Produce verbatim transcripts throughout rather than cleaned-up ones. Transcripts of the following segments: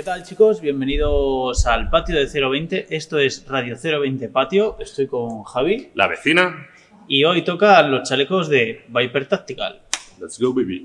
tal, chicos? Bienvenidos al patio de cero veinte. Esto es Radio cero veinte Patio. Estoy con Javi, la vecina, y hoy tocan los chalecos de Viper Tactical. Let's go, baby.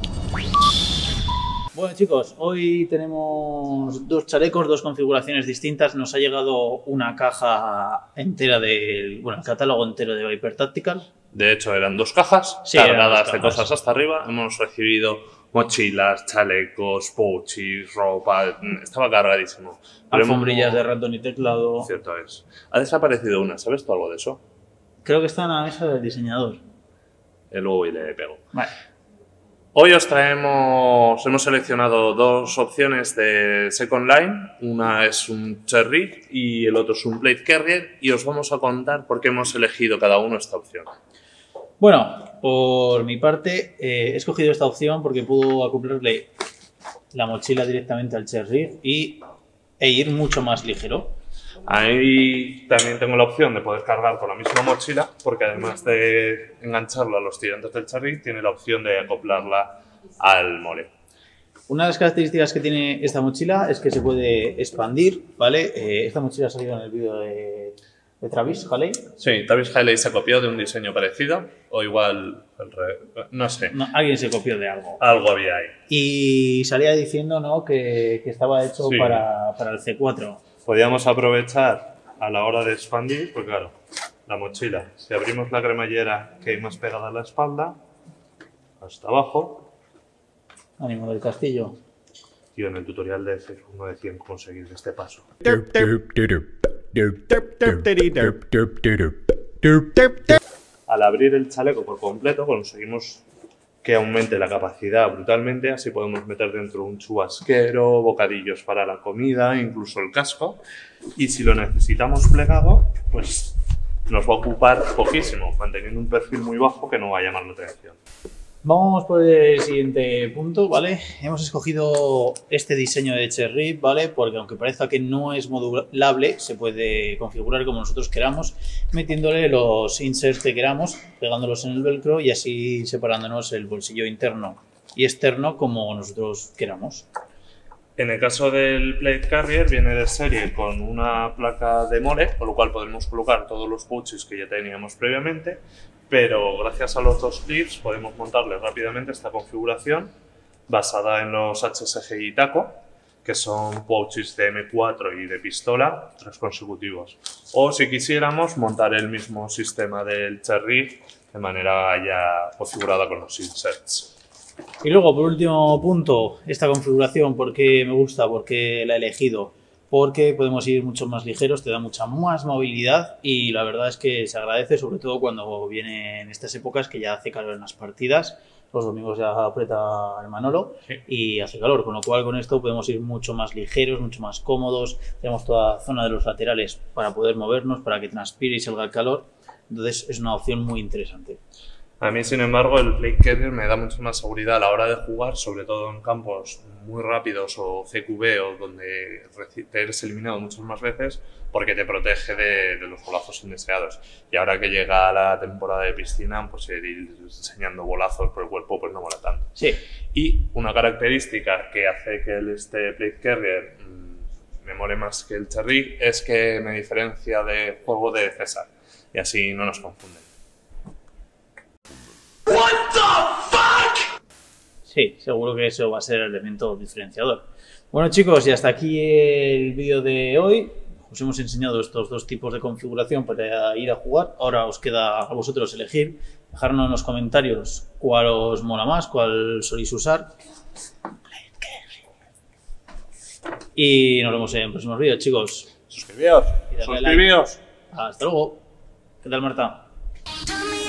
Bueno, chicos, hoy tenemos dos chalecos, dos configuraciones distintas. Nos ha llegado una caja entera del, bueno, el catálogo entero de Viper Tactical. De hecho, eran dos cajas Sí, cargadas dos de cajas. cosas hasta arriba. Hemos recibido mochilas, chalecos, pouches, ropa. Estaba cargadísimo. Pero Alfombrillas hemos- de ratón y teclado. Cierto es. Ha desaparecido una. ¿Sabes tú algo de eso? Creo que está en la mesa del diseñador. Eh, Luego y le pego. Vale. Hoy os traemos, hemos seleccionado dos opciones de Second Line. Una es un Cherry y el otro es un Plate Carrier. Y os vamos a contar por qué hemos elegido cada uno esta opción. Bueno, por mi parte, eh, he escogido esta opción porque puedo acoplarle la mochila directamente al Cherry y, e ir mucho más ligero. Ahí también tengo la opción de poder cargar con la misma mochila, porque además de engancharlo a los tirantes del Cherry, tiene la opción de acoplarla al mole. Una de las características que tiene esta mochila es que se puede expandir, ¿vale? Eh, esta mochila ha salido en el vídeo de, de Travis Haley. Sí, Travis Haley se copió de un diseño parecido, o igual, el re- no sé, No, alguien se copió de algo. algo había ahí. Y salía diciendo, ¿no?, que, que estaba hecho Sí. para, para el C cuatro. Podíamos aprovechar a la hora de expandir, pues claro, la mochila, si abrimos la cremallera que hay más pegada a la espalda, hasta abajo. Ánimo del castillo. Tío, en el tutorial de Facebook no decían cómo seguir este paso. Al abrir el chaleco por completo conseguimos que aumente la capacidad brutalmente, así podemos meter dentro un chubasquero, bocadillos para la comida, incluso el casco. Y si lo necesitamos plegado, pues nos va a ocupar poquísimo, manteniendo un perfil muy bajo que no va a llamar la atención. Vamos por el siguiente punto, ¿vale? Hemos escogido este diseño de Cherry, ¿vale? Porque aunque parezca que no es modulable, se puede configurar como nosotros queramos, metiéndole los inserts que queramos, pegándolos en el velcro y así separándonos el bolsillo interno y externo como nosotros queramos. En el caso del Plate Carrier viene de serie con una placa de mole, con lo cual podemos colocar todos los pouches que ya teníamos previamente, pero gracias a los dos clips podemos montarle rápidamente esta configuración basada en los H S G I Taco, que son pouches de M cuatro y de pistola, tres consecutivos. O si quisiéramos montar el mismo sistema del Cherry de manera ya configurada con los inserts. Y luego, por último punto, esta configuración, ¿por qué me gusta? ¿Por qué la he elegido? Porque podemos ir mucho más ligeros, te da mucha más movilidad y la verdad es que se agradece, sobre todo cuando vienen estas épocas que ya hace calor en las partidas. Los domingos ya aprieta el Manolo Sí. y hace calor, con lo cual con esto podemos ir mucho más ligeros, mucho más cómodos. Tenemos toda la zona de los laterales para poder movernos, para que transpire y salga el calor. Entonces es una opción muy interesante. A mí, sin embargo, el Plate Carrier me da mucha más seguridad a la hora de jugar, sobre todo en campos muy rápidos o C Q B o donde te eres eliminado muchas más veces, porque te protege de, de los bolazos indeseados. Y ahora que llega la temporada de piscina, pues ir enseñando bolazos por el cuerpo pues no mola tanto. Sí, Y una característica que hace que el, este Plate Carrier mmm, me mole más que el Cherry es que me diferencia de juego de César, y así no nos confunden. sí, seguro que eso va a ser el elemento diferenciador. Bueno, chicos, y hasta aquí el vídeo de hoy. Os hemos enseñado estos dos tipos de configuración para ir a jugar. Ahora os queda a vosotros elegir. Dejadnos en los comentarios cuál os mola más, cuál soléis usar. Y nos vemos en próximos vídeos, chicos. Suscribíos, Y darle like. suscribíos. Hasta luego. ¿Qué tal, Marta? Tell me